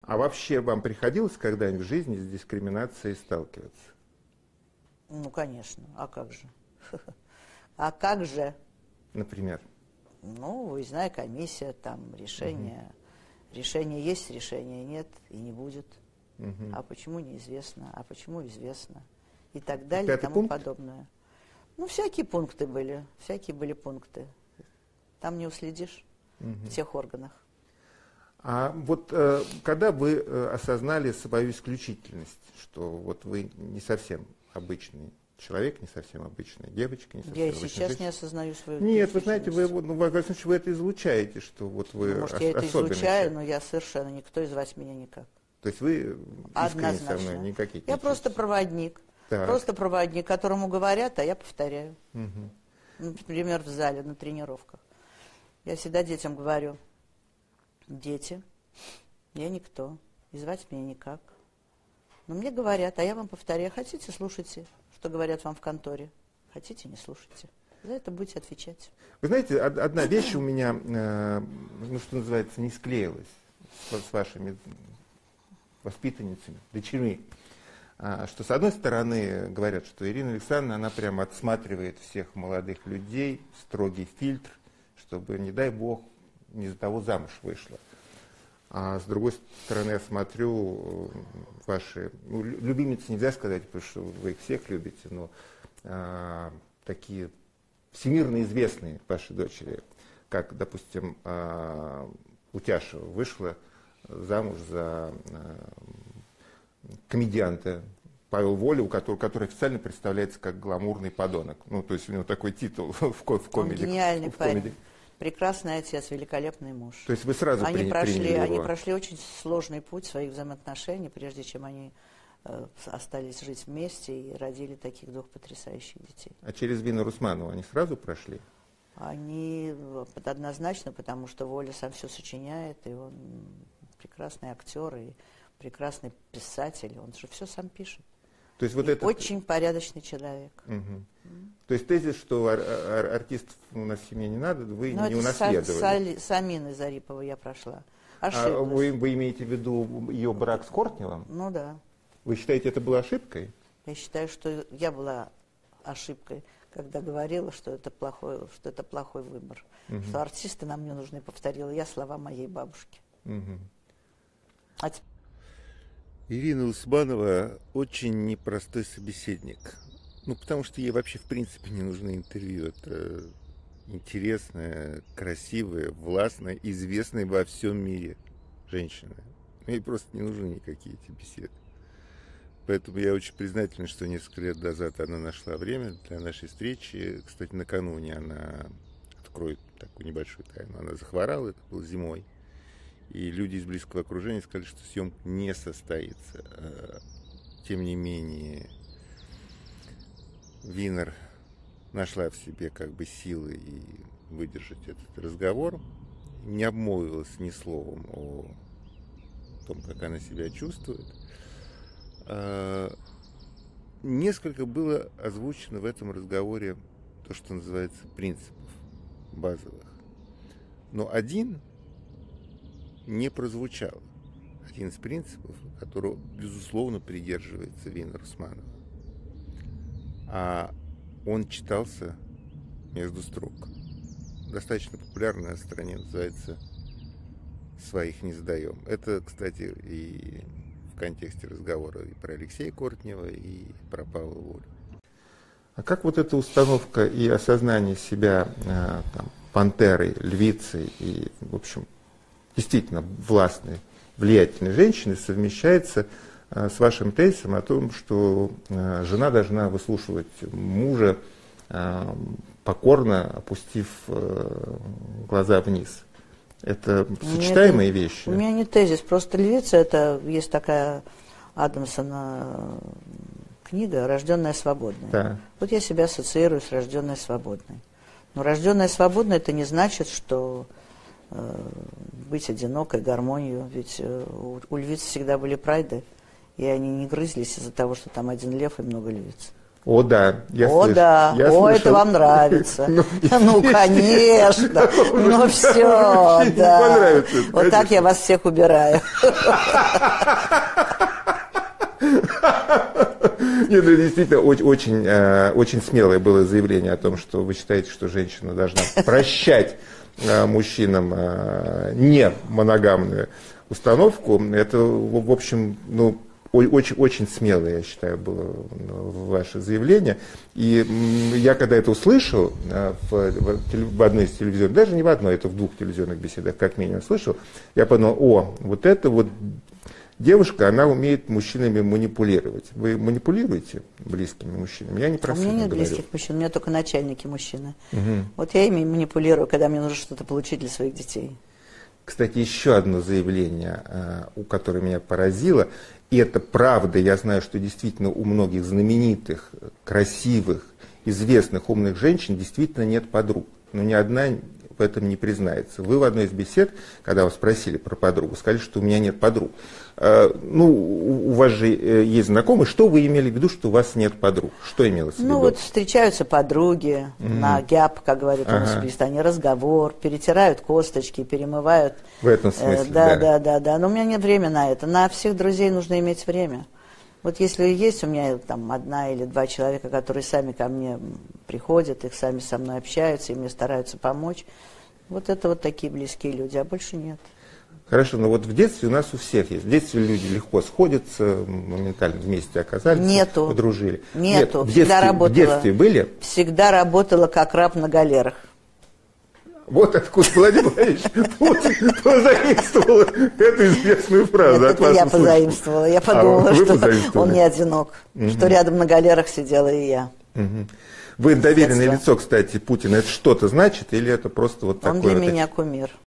А вообще вам приходилось когда-нибудь в жизни с дискриминацией сталкиваться? Ну, конечно. А как же? А как же? Например? Ну, выездная комиссия, там решение. Решение есть, решения нет и не будет. А почему неизвестно? А почему известно? И так далее, и тому подобное. Ну, всякие пункты были. Всякие были пункты. Там не уследишь в тех органах. А вот когда вы осознали свою исключительность, что вот вы не совсем обычный человек, не совсем обычная девочка, не совсем Я и обычная сейчас женщина. не осознаю свою Нет, вы знаете, исключительность. вы, ну, во всяком случае, вы это излучаете, что вот вы Может, я это особенный излучаю, человек. но я совершенно, никто из вас меня никак. То есть вы искренне со мной Однозначно. не кокетничаете? Я просто проводник. Так. Просто проводник, которому говорят, а я повторяю. Например, в зале, на тренировках. Я всегда детям говорю: дети, я никто, и звать меня никак. Но мне говорят, а я вам повторяю. Хотите, слушайте, что говорят вам в конторе. Хотите, не слушайте. За это будете отвечать. Вы знаете, одна вещь у меня, ну, что называется, не склеилась с вашими воспитанницами, дочерьми. Что, с одной стороны, говорят, что Ирина Александровна, она прямо отсматривает всех молодых людей, строгий фильтр, чтобы, не дай бог, не за того замуж вышла. А с другой стороны, я смотрю, ваши, ну, любимицы нельзя сказать, потому что вы их всех любите, но такие всемирно известные ваши дочери, как, допустим, Утяшева вышла замуж за комедианта Павел Воля, который официально представляется как гламурный подонок. Ну, то есть у него такой титул в комедии. Он гениальный парень. Прекрасный отец, великолепный муж. То есть вы сразу приняли его? Они прошли очень сложный путь своих взаимоотношений, прежде чем они остались жить вместе и родили таких двух потрясающих детей. А через Вину Русманову они сразу прошли? Они однозначно, потому что Воля сам все сочиняет, и он прекрасный актер, и прекрасный писатель, он же все сам пишет. То есть вот это... Очень порядочный человек. То есть тезис, что артистов у нас в семье не надо, вы не унаследовали? С Аминой Зариповой я прошла. А вы имеете в виду ее брак с Кортневым? Ну да. Вы считаете, это была ошибкой? Я считаю, что я была ошибкой, когда говорила, что это плохой выбор. Что артисты нам не нужны, повторила я слова моей бабушки. Ирина Усманова очень непростой собеседник. Ну, потому что ей вообще, в принципе, не нужны интервью. Это интересная, красивая, властная, известная во всем мире женщина. Ей просто не нужны никакие эти беседы. Поэтому я очень признателен, что несколько лет назад она нашла время для нашей встречи. Кстати, накануне она откроет такую небольшую тайну. Она захворала, это было зимой. И люди из близкого окружения сказали, что съемка не состоится. Тем не менее, Винер нашла в себе как бы силы и выдержать этот разговор. Не обмолвилась ни словом о том, как она себя чувствует. Несколько было озвучено в этом разговоре то, что называется принципов базовых. Но один не прозвучал. Один из принципов, которого, безусловно, придерживается Вина Русманова. А он читался между строк. Достаточно популярная на стране, называется «Своих не сдаем». Это, кстати, и в контексте разговора и про Алексея Кортнева, и про Павла Волю. А как вот эта установка и осознание себя там, пантерой, львицей и, в общем, действительно властной, влиятельной женщиной совмещается с вашим тезисом о том, что жена должна выслушивать мужа, покорно опустив глаза вниз? Это сочетаемые вещи? У меня не тезис, просто львица, это есть такая Адамсона книга «Рожденная свободной». Да. Вот я себя ассоциирую с рожденной свободной. Но рожденная свободной это не значит, что быть одинокой, гармонию. Ведь у львиц всегда были прайды, и они не грызлись из-за того, что там один лев и много львиц. О, да, я О, слышу. да, Я о, слышал. это вам нравится. Ну, конечно. Ну, Вообще все, не да. понравится, Вот так я вас всех убираю. Нет, это действительно очень смелое было заявление о том, что вы считаете, что женщина должна прощать мужчинам не моногамную установку. Это, в общем, очень смелое, я считаю, было ваше заявление. И я когда это услышал в одной из телевизионных, даже не в одной, это в 2 телевизионных беседах, как минимум, слышал, я подумал, вот это вот девушка, она умеет мужчинами манипулировать. Вы манипулируете близкими мужчинами? Я не про У меня сына нет говорю. близких мужчин, у меня только начальники мужчины. Угу. Вот я ими манипулирую, когда мне нужно что-то получить для своих детей. Кстати, еще одно заявление, которое меня поразило, и это правда, я знаю, что действительно у многих знаменитых, красивых, известных, умных женщин действительно нет подруг. Но ни одна в этом не признается. Вы в одной из бесед, когда вас спросили про подругу, сказали, что у меня нет подруг. У вас же есть знакомые. Что вы имели в виду, что у вас нет подруг? Что имелось в виду? Ну вот встречаются подруги на гяп, как говорят у нас в Узбекистане, разговор, перетирают косточки, перемывают. В этом смысле, да. Но у меня нет времени на это. На всех друзей нужно иметь время. Вот если есть у меня там 1 или 2 человека, которые сами ко мне приходят, их сами со мной общаются, и мне стараются помочь, вот это вот такие близкие люди, а больше нет. Хорошо, но вот в детстве у нас у всех есть. В детстве люди легко сходятся, моментально вместе оказались, Нету. подружили. Нету. Нет, Всегда работала. В детстве были? Всегда работала как раб на галерах. Вот откуда Владимир Владимирович Путин позаимствовал эту известную фразу. Нет, это я позаимствовала. Я подумала, что он не одинок, что рядом на галерах сидела и я. Вы доверенное лицо, кстати, Путина. Это что-то значит или это просто вот такое? Он для меня кумир.